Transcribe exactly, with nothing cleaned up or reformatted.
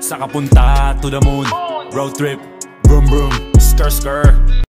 Saka punta to the moon. Road trip, vroom vroom, skr skr.